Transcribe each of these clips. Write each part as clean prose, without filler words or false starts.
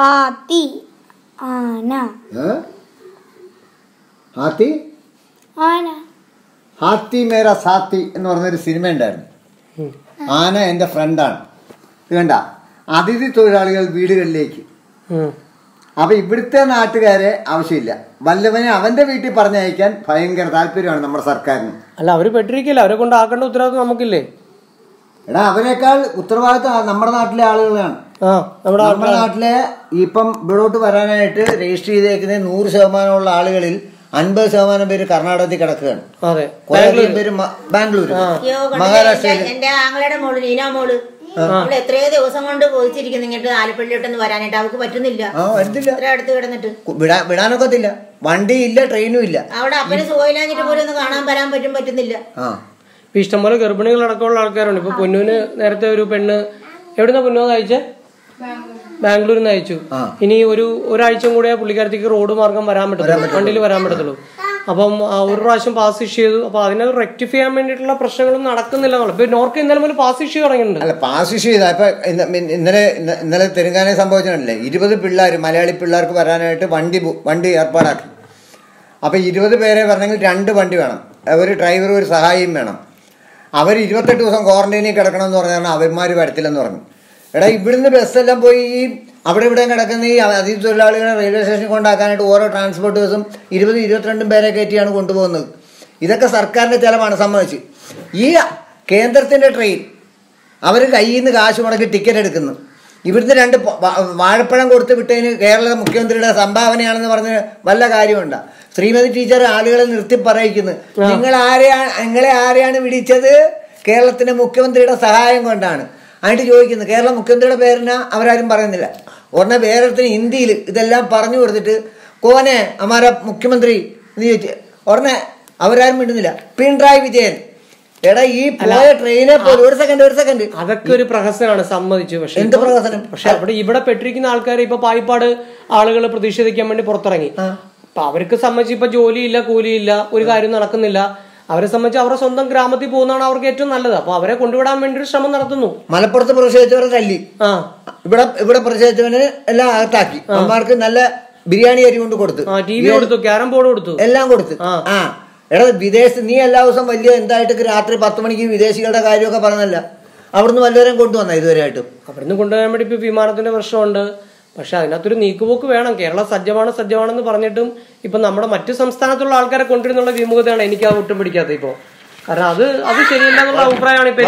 हाथी आना हाथी आना ഹാത്തി മേര സാത്തി എന്ന് പറഞ്ഞൊരു സിനിമ ഉണ്ടായിരുന്നു. ആന എൻ്റെ ഫ്രണ്ടാണ്. ഇത് കണ്ട അതിഥി തൊഴിലാളികൾ വീടുകളിലേക്ക്. അപ്പൊ ഇവിടുത്തെ നാട്ടുകാരെ ആവശ്യമില്ല, വല്ലവനെ അവന്റെ വീട്ടിൽ പറഞ്ഞയക്കാൻ ഭയങ്കര താല്പര്യമാണ് നമ്മുടെ സർക്കാരിന്. അല്ല, അവര് പെട്ടിരിക്കില്ല, അവരെ കൊണ്ട് ആക്കേണ്ട ഉത്തരവാദിത്വം നമുക്കില്ലേ? എടാ, അവനേക്കാൾ ഉത്തരവാദിത്വം നമ്മുടെ നാട്ടിലെ ആളുകളാണ്. നമ്മുടെ നാട്ടിലെ ഇപ്പം ഇവിടോട്ട് വരാനായിട്ട് രജിസ്റ്റർ ചെയ്തേക്കുന്ന 100% ആളുകളിൽ 50% പേര് കർണാടകത്തിൽ കിടക്കുകയാണ്. പേര് ബാംഗ്ലൂര്, മഹാരാഷ്ട്രയിൽ. എന്റെ ആങ്ങളുടെ മോള് നീന മോള് എത്രയോ ദിവസം കൊണ്ട് പോയിച്ചിരിക്കുന്നു ഇങ്ങോട്ട് ആലപ്പള്ളിയോട്ടൊന്ന് വരാനായിട്ട്. അവർക്ക് പറ്റുന്നില്ല, അടുത്ത് കിടന്നിട്ട് വിടാനൊക്കത്തില്ല. വണ്ടി ഇല്ല, ട്രെയിനും ഇല്ല. അവിടെ അപ്പന് സുഖമില്ലാഞ്ഞിട്ട് പോലും ഒന്ന് കാണാൻ വരാൻ പറ്റുന്നില്ല. ഇപ്പൊ ഇഷ്ടംപോലെ ഗർഭിണികളടക്കമുള്ള ആൾക്കാരുണ്ട്. ഇപ്പൊ പൊന്നൂന് നേരത്തെ ഒരു പെണ്ണ് എവിടുന്ന പൊന്നോ അയച്ചേ? ബാംഗ്ലൂരിൽ നിന്ന് അയച്ചു. ഇനി ഒരാഴ്ച കൂടെ പുള്ളിക്കാരത്തേക്ക് റോഡ് മാർഗം വരാൻ പറ്റത്തുള്ളൂ, വണ്ടിയിൽ വരാൻ പറ്റത്തുള്ളൂ. അപ്പം ഒരു പ്രാവശ്യം പാസ് ഇഷ്യൂ ചെയ്തു. അപ്പൊ അതിനെ റെക്ടിഫൈ ചെയ്യാൻ വേണ്ടിയിട്ടുള്ള പ്രശ്നങ്ങളൊന്നും നടക്കുന്നില്ല. ഇപ്പൊ നോർക്ക് ഇന്നലെ മുതൽ പാസ് ഇഷ്യൂ തുടങ്ങിയിട്ടുണ്ട്. അല്ല, പാസ് ഇഷ്യൂ ചെയ്താ ഇപ്പൊ ഇന്നലെ തെലുങ്കാനയിൽ സംഭവിച്ചിട്ടുണ്ടല്ലേ, 20 പിള്ളേർ, മലയാളി പിള്ളേർക്ക് വരാനായിട്ട് വണ്ടി ഏർപ്പാടാക്കി. അപ്പൊ 20 പേരെ വരണമെങ്കിൽ 2 വണ്ടി വേണം, ഒരു ഡ്രൈവറും ഒരു സഹായിയും വേണം. അവർ 28 ദിവസം ക്വാറന്റൈനിൽ കിടക്കണമെന്ന് പറഞ്ഞാൽ അവന്മാർ വരത്തില്ലെന്ന് പറഞ്ഞു. എടാ, ഇവിടുന്ന് ബസ്സെല്ലാം പോയി അവിടെ ഇവിടെ കിടക്കുന്ന ഈ അതിഥി തൊഴിലാളികളെ റെയിൽവേ സ്റ്റേഷനിൽ കൊണ്ടാക്കാനായിട്ട് ഓരോ ട്രാൻസ്പോർട്ട് ബസ്സും 20-22 പേരെ കയറ്റിയാണ് കൊണ്ടുപോകുന്നത്. ഇതൊക്കെ സർക്കാരിൻ്റെ ചിലവാണ്, സമ്മതിച്ച്. ഈ കേന്ദ്രത്തിൻ്റെ ട്രെയിൻ അവർ കയ്യിൽ നിന്ന് കാശ് മുടക്കി ടിക്കറ്റ് എടുക്കുന്നു. ഇവിടുന്ന് 2 വാഴപ്പഴം കൊടുത്ത് വിട്ടതിന് കേരള മുഖ്യമന്ത്രിയുടെ സംഭാവനയാണെന്ന് പറഞ്ഞ് വല്ല കാര്യമുണ്ടോ? ശ്രീമതി ടീച്ചർ ആളുകളെ നിർത്തി പറയിക്കുന്നു, നിങ്ങളെ ആരെയാണ് വിളിച്ചത്? കേരളത്തിന്റെ മുഖ്യമന്ത്രിയുടെ സഹായം കൊണ്ടാണ്. അതിട്ട് ചോദിക്കുന്നു, കേരള മുഖ്യമന്ത്രിയുടെ പേരിന് അവരാരും പറയുന്നില്ല. ഉടനെ വേറൊരുത്തിന് ഹിന്ദിയിൽ ഇതെല്ലാം പറഞ്ഞു കൊടുത്തിട്ട് കോനെ അമാര മുഖ്യമന്ത്രി എന്ന് ചോദിച്ചു. ഉടനെ അവരാരും മിണ്ടുന്നില്ല. പിണറായി വിജയൻ. എടാ, ഈ പോയ ട്രെയിനെ പോലെ ഒരു സെക്കൻഡ് അതൊക്കെ ഒരു പ്രഹസനമാണ്, സമ്മതിച്ചു. പക്ഷെ എന്ത് പ്രഹസനം? പക്ഷെ ഇവിടെ പെട്ടിരിക്കുന്ന ആൾക്കാർ ഇപ്പൊ പായിപ്പാട് ആളുകൾ പ്രതിഷേധിക്കാൻ വേണ്ടി പുറത്തിറങ്ങി. അപ്പൊ അവർക്ക് സംബന്ധിച്ച് ഇപ്പൊ ജോലിയില്ല, കൂലിയില്ല, ഒരു കാര്യം നടക്കുന്നില്ല. അവരെ സംബന്ധിച്ച് അവരുടെ സ്വന്തം ഗ്രാമത്തിൽ പോകുന്നതാണ് അവർക്ക് ഏറ്റവും നല്ലത്. അപ്പൊ അവരെ കൊണ്ടുവിടാൻ വേണ്ടി ഒരു ശ്രമം നടത്തുന്നു. മലപ്പുറത്ത് പ്രതിഷേധിച്ചവരെ തല്ലി, ഇവിടെ പ്രതിഷേധിച്ചവന് എല്ലാം അകത്താക്കി. അമ്മമാർക്ക് നല്ല ബിരിയാണി അരി കൊണ്ട് കൊടുത്തു, TV കൊടുത്തു, ക്യാരം ബോർഡ് കൊടുത്തു, എല്ലാം കൊടുത്തു. എടാ, നീ എല്ലാ ദിവസം വലിയ എന്തായിട്ട് രാത്രി 10 മണിക്ക് വിദേശികളുടെ കാര്യമൊക്കെ പറഞ്ഞല്ല, അവിടുന്ന് വല്ലവരും കൊണ്ടുവന്ന ഇതുവരെയായിട്ടും? അവിടുന്ന് കൊണ്ടുവരാൻ വേണ്ടി ഇപ്പൊ വിമാനത്തിന്റെ പ്രശ്നമുണ്ട്. പക്ഷെ അതിനകത്തൊരു നീക്കുപോക്ക് വേണം. കേരളം സജ്ജമാണെന്ന് പറഞ്ഞിട്ടും ഇപ്പൊ നമ്മുടെ മറ്റു സംസ്ഥാനത്തുള്ള ആൾക്കാരെ കൊണ്ടുവരുന്നുള്ള വിമുഖതയാണ് എനിക്ക് അത് ഒട്ടും പിടിക്കാത്തത് ഇപ്പോ. കാരണം അത് ശരിയല്ല എന്നുള്ള അഭിപ്രായമാണ് ഇപ്പൊ.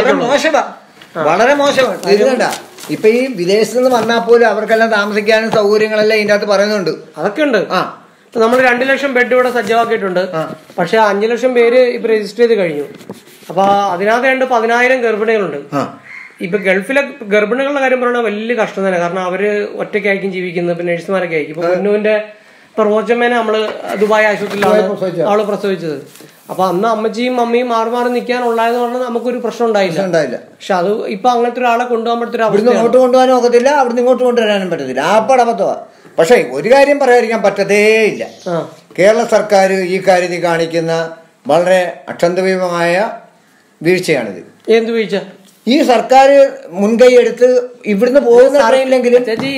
വളരെ മോശമാണ്. ഇപ്പൊ ഈ വിദേശത്ത് നിന്ന് വന്നാൽ പോലും അവർക്കെല്ലാം താമസിക്കാനും സൗകര്യങ്ങളെല്ലാം ഇതിന്റെ അകത്ത് പറയുന്നുണ്ട്. അതൊക്കെ ഉണ്ട്. നമ്മൾ 2 ലക്ഷം ബെഡ് ഇവിടെ സജ്ജമാക്കിയിട്ടുണ്ട്. പക്ഷെ 5 ലക്ഷം പേര് ഇപ്പൊ രജിസ്റ്റർ ചെയ്ത് കഴിഞ്ഞു. അപ്പൊ അതിനകത്ത് 10,000 ഗർഭിണികളുണ്ട്. ഇപ്പൊ ഗൾഫിലെ ഗർഭിണികളുടെ കാര്യം പറഞ്ഞാൽ വലിയ കഷ്ടം തന്നെ. കാരണം അവര് ഒറ്റയ്ക്കായിരിക്കും ജീവിക്കുന്നത്. ഇപ്പൊ നഴ്സുമാരൊക്കെ ആയിരിക്കും. ഇപ്പൊ പൊന്നുവിന്റെ റോജമ്മേനെ നമ്മള് ദുബായ് ആശുപത്രിയിലാണ് അവള് പ്രസവിച്ചത്. അപ്പൊ അന്ന് അമ്മച്ചിയും മമ്മിയും മാറി നിൽക്കാനുള്ളതെന്ന് പറഞ്ഞാൽ നമുക്കൊരു പ്രശ്നം ഉണ്ടായില്ല. പക്ഷെ അത് ഇപ്പൊ അങ്ങനത്തെ ഒരാളെ കൊണ്ടുപോകാൻ പറ്റൊരു അങ്ങോട്ട് കൊണ്ടുപോകാനും ഒക്കത്തില്ല, അവിടുന്ന് ഇങ്ങോട്ട് കൊണ്ടുവരാനും പറ്റത്തില്ല. ആപ്പടപത്തവാ. പക്ഷെ ഒരു കാര്യം പറയാതിരിക്കാൻ പറ്റത്തേ ഇല്ല, കേരള സർക്കാർ ഈ കാര്യത്തിൽ കാണിക്കുന്ന വളരെ അക്ഷന്തവ്യമായ വീഴ്ചയാണിത്. എന്ത് വീഴ്ച? ഈ സർക്കാർ മുൻകൈ എടുത്ത് ഇവിടുന്ന് പോകുന്ന അറിയില്ലെങ്കിലും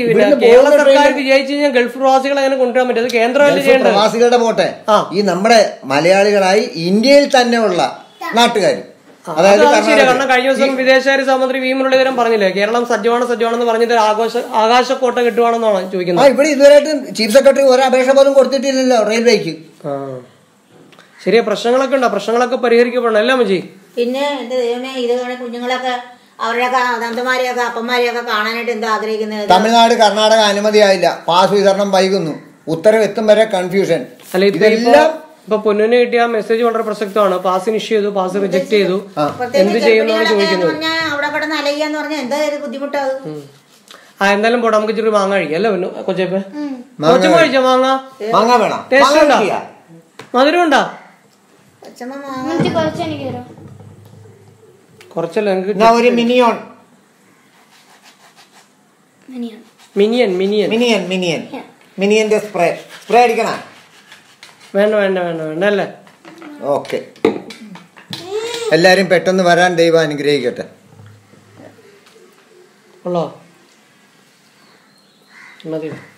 ഗൾഫ് പ്രവാസികളെ അങ്ങനെ കൊണ്ടുവരാൻ പറ്റും. കേന്ദ്ര പ്രവാസികളുടെ പോട്ടെ, ഈ നമ്മുടെ മലയാളികളായി ഇന്ത്യയിൽ തന്നെ ഉള്ള നാട്ടുകാർ. അതായത് കാരണം കഴിഞ്ഞ ദിവസം വിദേശകാര്യ സഹമന്ത്രി വി മുരളീധരൻ പറഞ്ഞില്ലേ, കേരളം സജ്ജമാണെന്ന് പറഞ്ഞിട്ട് ആകാശക്കോട്ട കിട്ടുവാണെന്നാണ് ചോദിക്കുന്നത്. ഇവിടെ ഇതുവരെയായിട്ട് ചീഫ് സെക്രട്ടറി ഒരു അപേക്ഷ പോലും കൊടുത്തിട്ടില്ലല്ലോ റെയിൽവേക്ക്. ശരിയാ, പ്രശ്നങ്ങളൊക്കെ ഉണ്ടോ? പ്രശ്നങ്ങളൊക്കെ പരിഹരിക്കപ്പെടണം അല്ലേ അമ്മച്ചി? പിന്നെ എന്റെ ദൈവമേ, ഇത് കുഞ്ഞുങ്ങളൊക്കെ അവരുടെയൊക്കെ തന്തമാരെയൊക്കെ അപ്പന്മാരെയൊക്കെ കാണാനായിട്ട് എന്താ ആഗ്രഹിക്കുന്നത്? തമിഴ്നാട്, കർണാടക അനുമതിയായില്ല, പാസ് വിതരണം വൈകുന്നു, ഉത്തരവ് എത്തും വരെ കൺഫ്യൂഷൻ. അല്ല, ഇതെല്ലാം ഇപ്പൊ പൊന്നിന് കിട്ടിയ മെസ്സേജ് വളരെ പ്രസക്തമാണ്. പാസിന് ഇഷ്യൂ ചെയ്തു, പാസ് റിജക്ട് ചെയ്തു, എന്ത് ചെയ്യുന്നതാണ് ചോദിക്കുന്നത്. അവിടെ കിടന്ന് അലയ്യാന്ന് പറഞ്ഞാൽ എന്താ ബുദ്ധിമുട്ടാകും. എന്തായാലും പോട്ടെ, നമുക്ക് ഇച്ചിരി മാങ്ങ കഴിക്കാം അല്ലേ പൊന്നു? കൊച്ചപ്പ കൊച്ചമ്മ കഴിച്ചോ? മാങ്ങ വേണം, ടേസ്റ്റ് ഉണ്ടോ? മധുരം ഉണ്ടോ? കുറച്ചല്ലേ ഒരു മിനിയൻ മിനിയന്റെ സ്പ്രേ അടിക്കണ? വേണ്ട അല്ലേ? ഓക്കെ, എല്ലാരും പെട്ടെന്ന് വരാൻ ദൈവം അനുഗ്രഹിക്കട്ടെ. മതി.